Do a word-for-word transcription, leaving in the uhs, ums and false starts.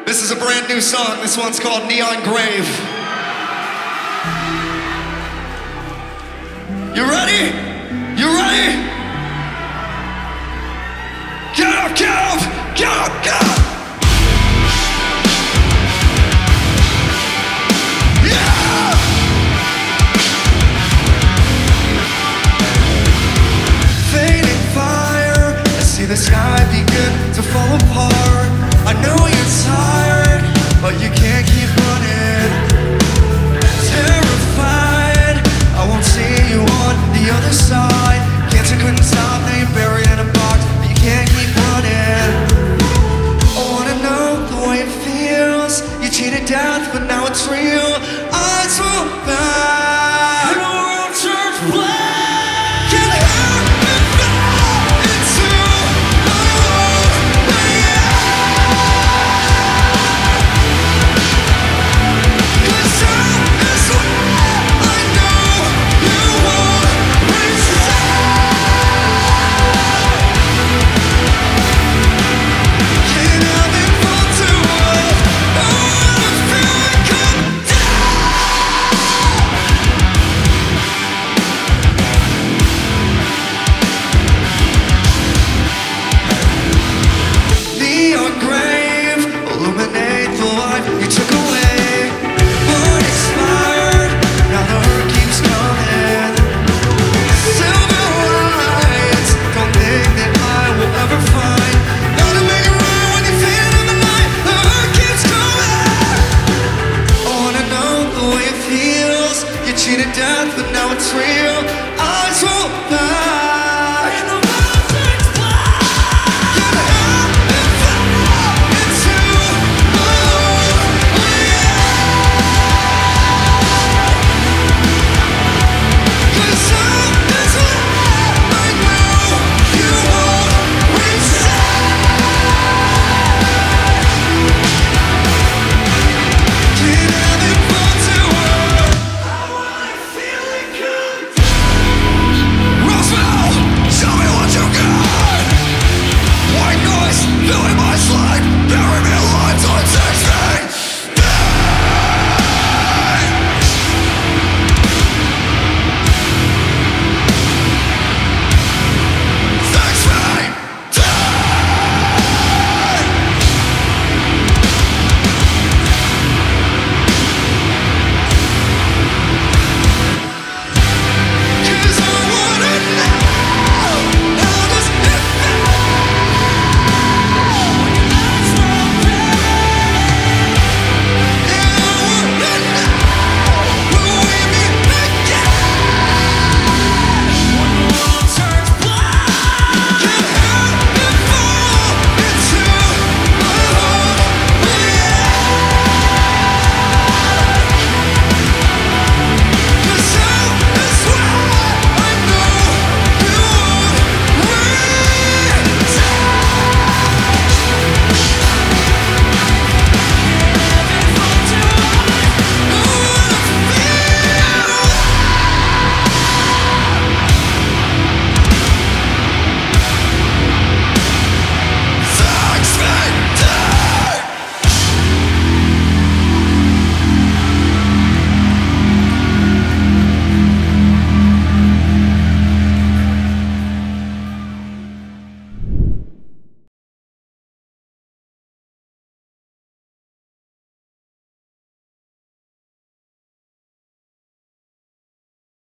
This is a brand new song. This one's called Neon Grave. You ready? You ready? Get up, get up, get up, get up! Yeah! Fading fire, I see the sky begin to fall apart. I know you're tired, but you can't keep